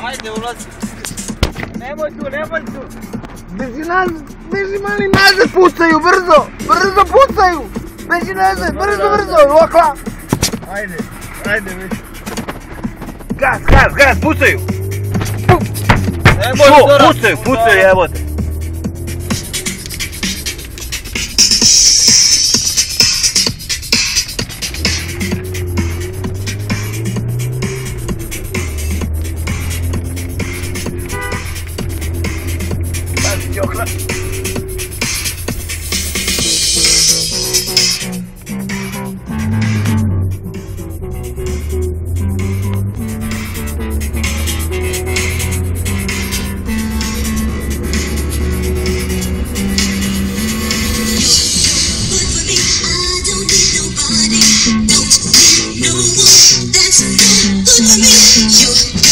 Ajde, ulazi. Nemoj tu. Beži mali nazad, pucaju, brzo pucaju. Beži nazad, brzo, lokla. Ajde, već. Gas, pucaju. Pucaju, evo te. Jokla. Don't need no one that's no good for me.